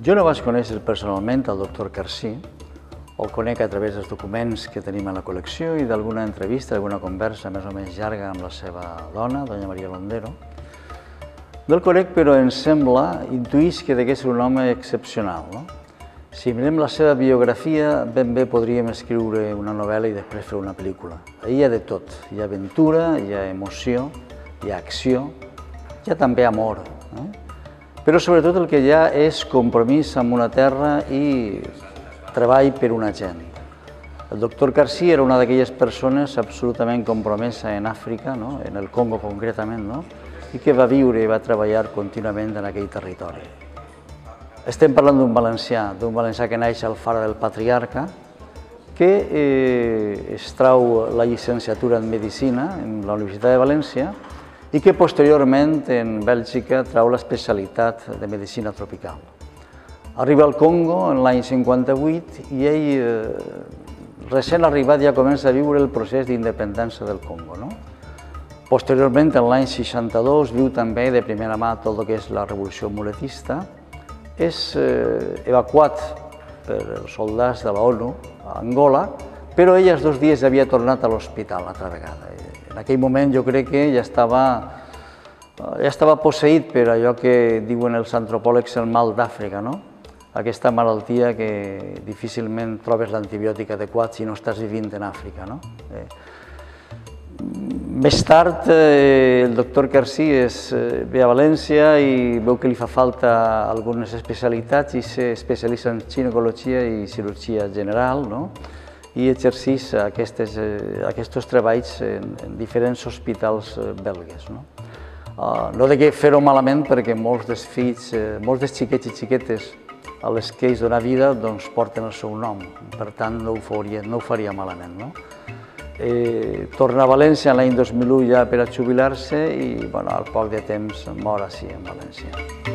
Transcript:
Jo no vaig conèixer personalment el doctor Carcí, el conec a través dels documents que tenim a la col·lecció i d'alguna entrevista, alguna conversa més o menys llarga amb la seva dona, doña Maria Londero. No el conec, però em sembla, intuïs que degué ser un home excepcional. Si mirem la seva biografia, ben bé podríem escriure una novel·la i després fer una pel·lícula. Ahí hi ha de tot. Hi ha aventura, hi ha emoció, hi ha acció, hi ha també amor. Però sobretot el que hi ha és compromís amb una terra i treball per una gent. El doctor Carcí era una d'aquelles persones absolutament compromesa en Àfrica, en el Congo concretament, i que va viure i va treballar contínuament en aquell territori. Estem parlant d'un valencià que naix al Far del Patriarca, que es trau la llicenciatura en Medicina en la Universitat de València i que posteriorment en Bèlgica trau l'especialitat de Medicina Tropical. Arriba al Congo en l'any 58 i ell, recent arribat, ja comença a viure el procés d'independència del Congo. Posteriorment, en l'any 62, viu també de primera mà tot el que és la revolució muletista. És evacuat per els soldats de l'ONU a Angola, però ell als 2 dies havia tornat a l'hospital altra vegada. En aquell moment jo crec que ja estava posseït per allò que diuen els antropòlegs el mal d'Àfrica, aquesta malaltia que difícilment trobes l'antibiòtic adequat si no estàs vivint en Àfrica. Més tard, el doctor Carcí ve a València i veu que li fa falta algunes especialitats i s'especialitza en ginecologia i cirurgia general i exercís aquests treballs en diferents hospitals belgues. No degué fer-ho malament perquè molts dels fills, molts dels xiquets i xiquetes a les que ells donen vida porten el seu nom, per tant no ho faria malament. Torna a València l'any 2001 ja per a jubilar-se i al poc de temps mor ací en València.